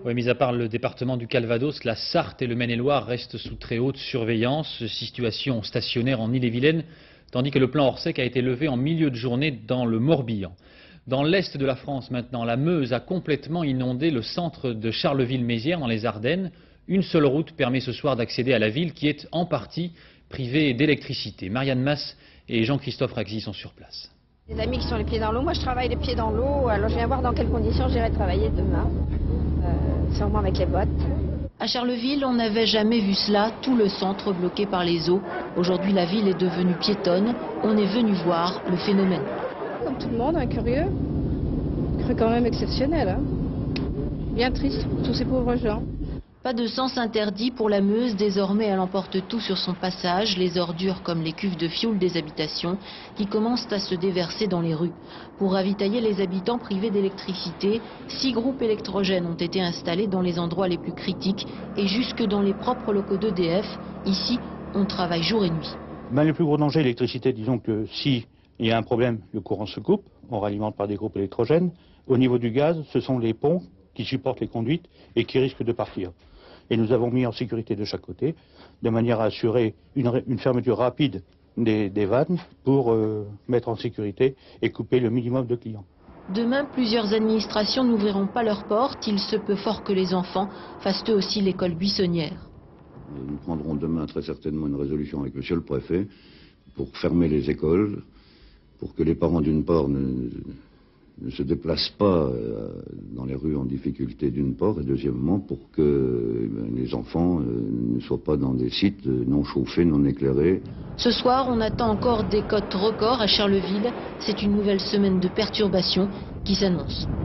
Oui, mis à part le département du Calvados, la Sarthe et le Maine-et-Loire restent sous très haute surveillance, situation stationnaire en Ille-et-Vilaine, tandis que le plan Orsec a été levé en milieu de journée dans le Morbihan. Dans l'est de la France maintenant, la Meuse a complètement inondé le centre de Charleville-Mézières dans les Ardennes. Une seule route permet ce soir d'accéder à la ville qui est en partie privée d'électricité. Marianne Masse et Jean-Christophe Raxy sont sur place. Des amis qui sont les pieds dans l'eau, moi je travaille les pieds dans l'eau, alors je viens voir dans quelles conditions j'irai travailler demain, sûrement avec les bottes. À Charleville, on n'avait jamais vu cela, tout le centre bloqué par les eaux. Aujourd'hui, la ville est devenue piétonne. On est venu voir le phénomène. Comme tout le monde, un curieux, quand même exceptionnel, hein. Bien triste pour tous ces pauvres gens. Pas de sens interdit pour la Meuse, désormais elle emporte tout sur son passage, les ordures comme les cuves de fioul des habitations qui commencent à se déverser dans les rues. Pour ravitailler les habitants privés d'électricité, 6 groupes électrogènes ont été installés dans les endroits les plus critiques et jusque dans les propres locaux d'EDF. Ici, on travaille jour et nuit. Le plus gros danger, l'électricité, disons que si il y a un problème, le courant se coupe, on ralimente par des groupes électrogènes. Au niveau du gaz, ce sont les ponts qui supportent les conduites et qui risquent de partir. Et nous avons mis en sécurité de chaque côté, de manière à assurer une fermeture rapide des vannes pour mettre en sécurité et couper le minimum de clients. Demain, plusieurs administrations n'ouvriront pas leurs portes. Il se peut fort que les enfants fassent eux aussi l'école buissonnière. Nous prendrons demain très certainement une résolution avec monsieur le préfet pour fermer les écoles, pour que les parents d'une part ne se déplacent pas dans les rues en difficulté d'une part, et deuxièmement pour que les enfants ne soient pas dans des sites non chauffés, non éclairés. Ce soir, on attend encore des cotes records à Charleville. C'est une nouvelle semaine de perturbations qui s'annonce.